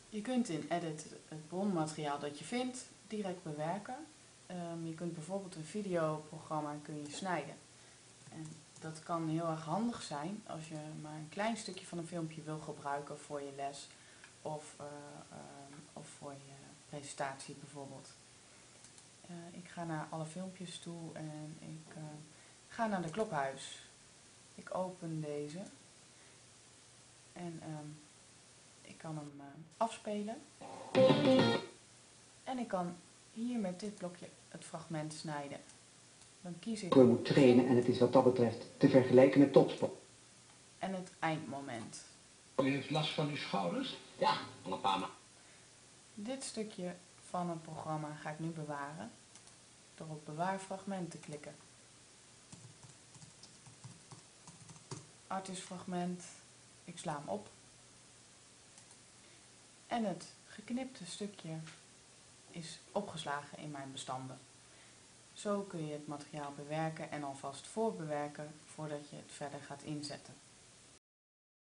Je kunt in Edit het bronmateriaal dat je vindt direct bewerken. Je kunt bijvoorbeeld een videoprogramma kun je snijden. En dat kan heel erg handig zijn als je maar een klein stukje van een filmpje wil gebruiken voor je les of voor je presentatie bijvoorbeeld. Ik ga naar alle filmpjes toe en ik ga naar de klokhuis. Ik open deze en ik kan hem afspelen. En ik kan hier met dit blokje het fragment snijden. Dan kies ik... Je moet trainen en het is wat dat betreft te vergelijken met topsport. En het eindmoment. U heeft last van uw schouders? Ja, al een paar maanden. Dit stukje van het programma ga ik nu bewaren door op bewaar fragment te klikken. Artist fragment, ik sla hem op. En het geknipte stukje is opgeslagen in mijn bestanden. Zo kun je het materiaal bewerken en alvast voorbewerken voordat je het verder gaat inzetten.